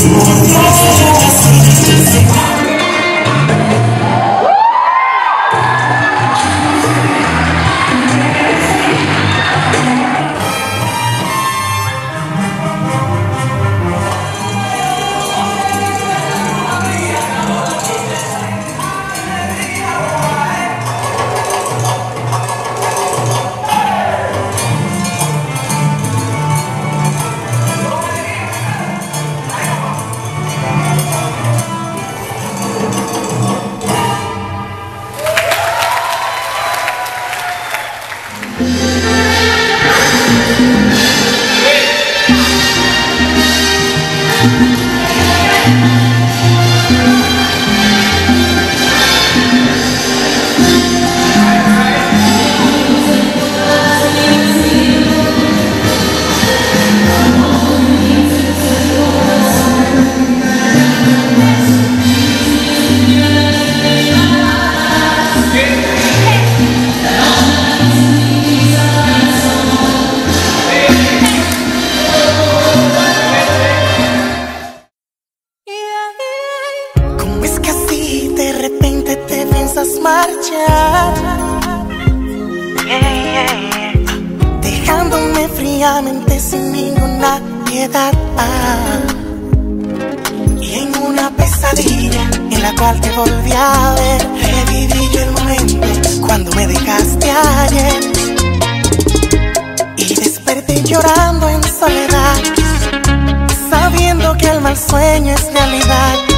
marchar, dejándome fríamente sin ninguna piedad. Y en una pesadilla en la cual te volví a ver, reviví yo el momento cuando me dejaste ayer. Y desperté llorando en soledad, sabiendo que el mal sueño es realidad.